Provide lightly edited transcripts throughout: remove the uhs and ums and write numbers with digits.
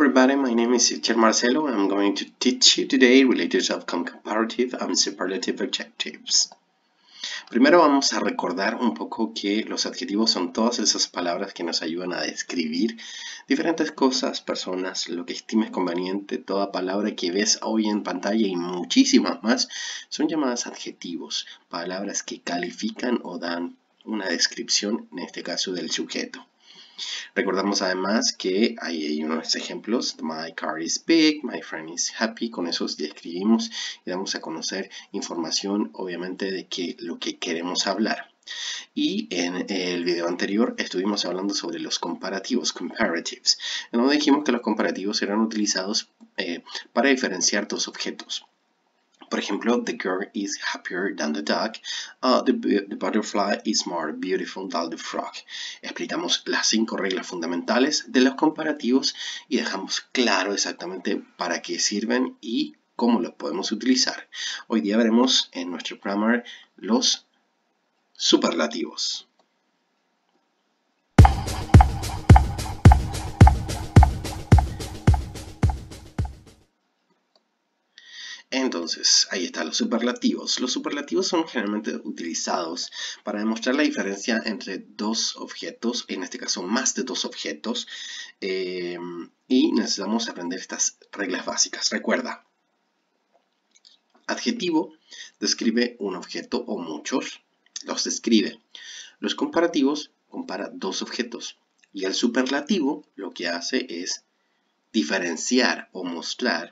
everybody, my name is teacher Marcelo. I'm going to teach you today related to comparative and superlative adjectives. Primero vamos a recordar un poco que los adjetivos son todas esas palabras que nos ayudan a describir diferentes cosas, personas, lo que estimes conveniente. Toda palabra que ves hoy en pantalla y muchísimas más son llamadas adjetivos, palabras que califican o dan una descripción, en este caso del sujeto. Recordamos además que hay unos ejemplos: my car is big, my friend is happy. Con esos describimos y damos a conocer información, obviamente, de lo que queremos hablar. Y en el video anterior estuvimos hablando sobre los comparativos, comparatives, en donde dijimos que los comparativos eran utilizados para diferenciar dos objetos. Por ejemplo, the girl is happier than the dog. The butterfly is more beautiful than the frog. Explicamos las 5 reglas fundamentales de los comparativos y dejamos claro exactamente para qué sirven y cómo los podemos utilizar. Hoy día veremos en nuestro grammar los superlativos. Entonces, ahí están los superlativos. Los superlativos son generalmente utilizados para demostrar la diferencia entre dos objetos, en este caso más de dos objetos, y necesitamos aprender estas reglas básicas. Recuerda, adjetivo describe un objeto o muchos, los describe. Los comparativos compara dos objetos, y el superlativo lo que hace es diferenciar o mostrar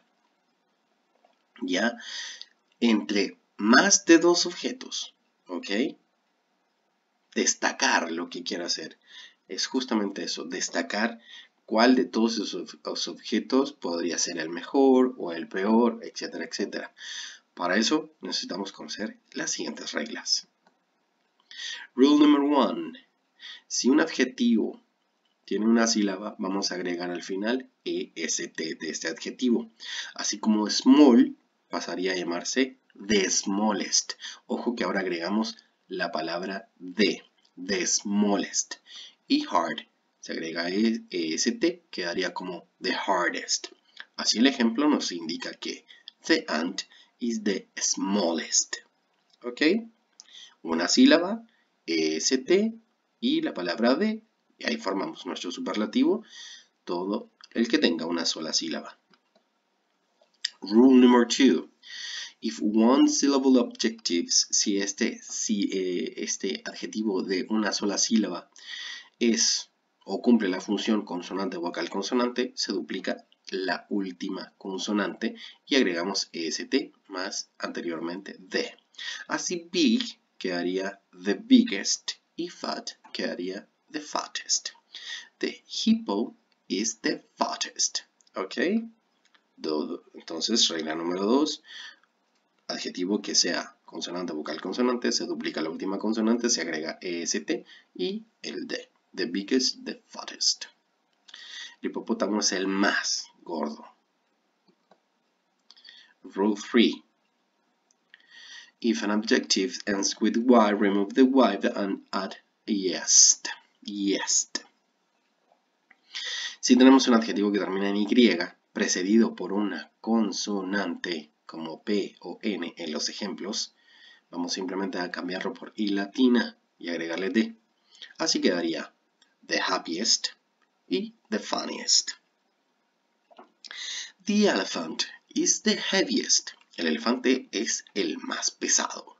ya entre más de dos objetos, ¿ok? Destacar lo que quiero hacer es justamente eso, destacar cuál de todos esos objetos podría ser el mejor o el peor, etcétera, etcétera. Para eso necesitamos conocer las siguientes reglas. Rule number 1. Si un adjetivo tiene una sílaba, vamos a agregar al final EST de este adjetivo. Así como small pasaría a llamarse the smallest. Ojo que ahora agregamos la palabra the smallest. Y hard, se agrega EST, quedaría como the hardest. Así el ejemplo nos indica que the ant is the smallest. ¿Ok? Una sílaba, EST y la palabra the. Y ahí formamos nuestro superlativo, todo el que tenga una sola sílaba. Rule number 2. If one syllable adjectives, si este adjetivo de una sola sílaba es o cumple la función consonante vocal consonante, se duplica la última consonante y agregamos EST más anteriormente the. Así big quedaría the biggest y fat quedaría the fattest. The hippo is the fattest. ¿Ok? Entonces, regla número 2. Adjetivo que sea consonante, vocal, consonante, se duplica la última consonante, se agrega EST y el the. The biggest, the fattest. El hipopótamo es el más gordo. Rule 3. If an adjective ends with y, remove the y and add est. Est. Si tenemos un adjetivo que termina en y, precedido por una consonante como P o N en los ejemplos, vamos simplemente a cambiarlo por I latina y agregarle D. Así quedaría the happiest y the funniest. The elephant is the heaviest. El elefante es el más pesado.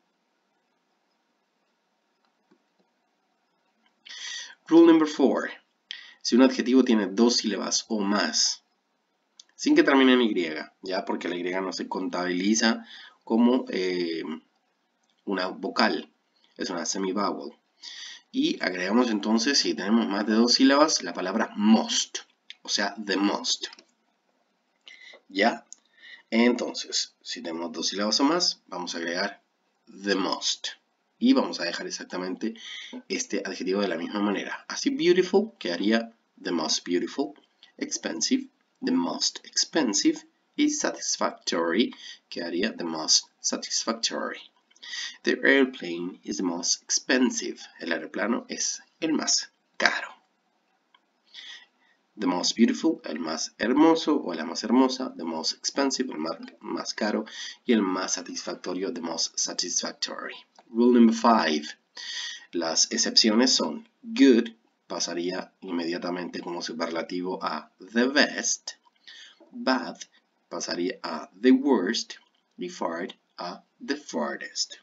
Rule number 4. Si un adjetivo tiene dos sílabas o más, sin que termine en Y, ya, porque la Y no se contabiliza como una vocal, es una semivowel. Y agregamos entonces, si tenemos más de dos sílabas, la palabra most, o sea, the most. ¿Ya? Entonces, si tenemos dos sílabas o más, vamos a agregar the most. Y vamos a dejar exactamente este adjetivo de la misma manera. Así, beautiful quedaría the most beautiful, expensive, the most expensive, y satisfactory quedaría the most satisfactory. The airplane is the most expensive. El aeroplano es el más caro. The most beautiful, el más hermoso o la más hermosa. The most expensive, el más caro. Y el más satisfactorio, the most satisfactory. Rule number 5. Las excepciones son good, pasaría inmediatamente como superlativo a the best. Bad, pasaría a the worst. Y far a the farthest.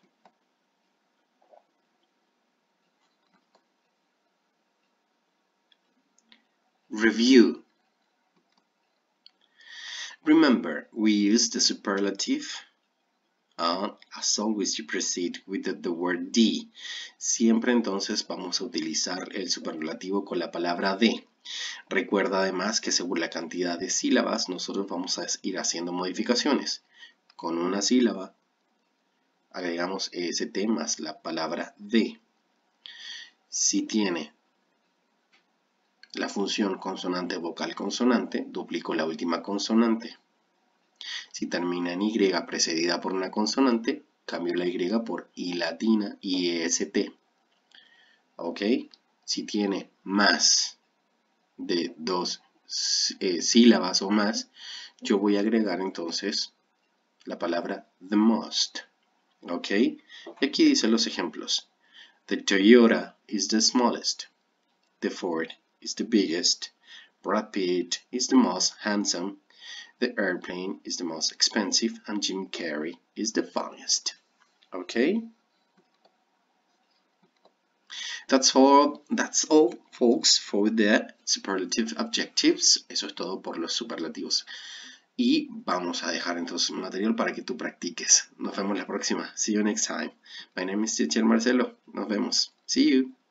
Review. Remember, we use the superlative as always you proceed with the word the. Siempre entonces vamos a utilizar el superlativo con la palabra de. Recuerda además que según la cantidad de sílabas nosotros vamos a ir haciendo modificaciones. Con una sílaba agregamos est más la palabra de. Si tiene la función consonante vocal consonante, duplico la última consonante. Si termina en Y precedida por una consonante, cambio la Y por I latina, IEST. ¿Ok? Si tiene más de 2 sílabas o más, yo voy a agregar entonces la palabra the most. ¿Ok? Y aquí dicen los ejemplos. The Toyota is the smallest. The Ford is the biggest. Brad Pitt is the most handsome. The airplane is the most expensive, and Jim Carrey is the funniest. Okay? That's all, folks, for the superlative adjectives. Eso es todo por los superlativos. Y vamos a dejar entonces un material para que tú practiques. Nos vemos la próxima. See you next time. My name is Teacher Marcelo. Nos vemos. See you.